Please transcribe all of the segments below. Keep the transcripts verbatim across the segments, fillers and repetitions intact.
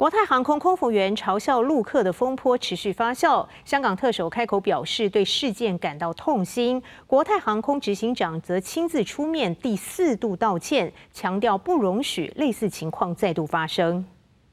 国泰航空空服员嘲笑陆客的风波持续发酵，香港特首开口表示对事件感到痛心，国泰航空执行长则亲自出面第四度道歉，强调不容许类似情况再度发生。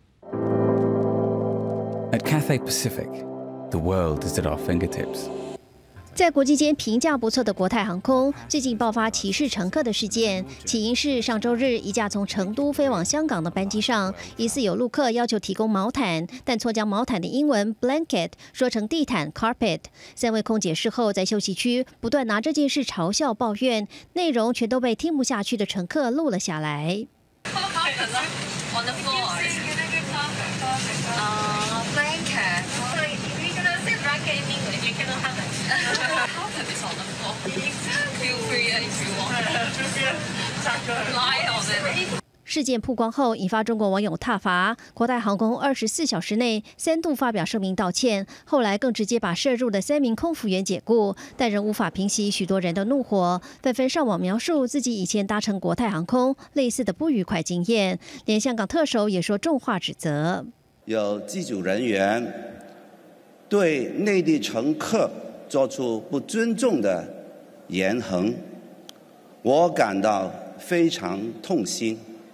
At Cathay Pacific, the world is at our fingertips. 在国际间评价不错的国泰航空，最近爆发歧视乘客的事件。起因是上周日一架从成都飞往香港的班机上，疑似有陆客要求提供毛毯，但错将毛毯的英文 blanket 说成地毯 carpet。三位空姐事后在休息区不断拿这件事嘲笑抱怨，内容全都被听不下去的乘客录了下来。事件曝光后，引发中国网友挞伐国泰航空二十四小时内三度发表声明道歉，后来更直接把涉入的三名空服员解雇，但仍无法平息许多人的怒火，纷纷上网描述自己以前搭乘国泰航空类似的不愉快经验，连香港特首也说重话指责。 有机组人员对内地乘客做出不尊重的言行，我感到非常痛心。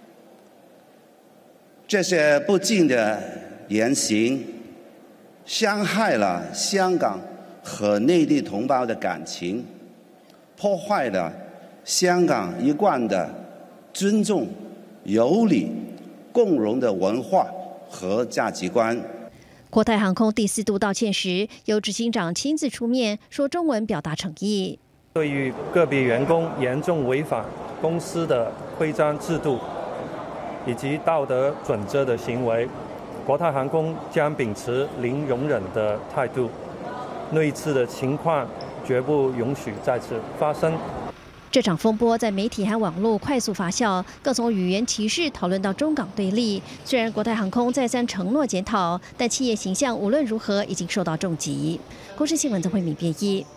这些不敬的言行伤害了香港和内地同胞的感情，破坏了香港一贯的尊重、有礼、共荣的文化和价值观。 国泰航空第四度道歉时，由执行长亲自出面说中文表达诚意。 对于个别员工严重违反公司的规章制度以及道德准则的行为，国泰航空将秉持零容忍的态度，类似的情况绝不允许再次发生。 这场风波在媒体和网络快速发酵，更从语言歧视讨论到中港对立。虽然国泰航空再三承诺检讨，但企业形象无论如何已经受到重击。国视新闻曾慧敏编译。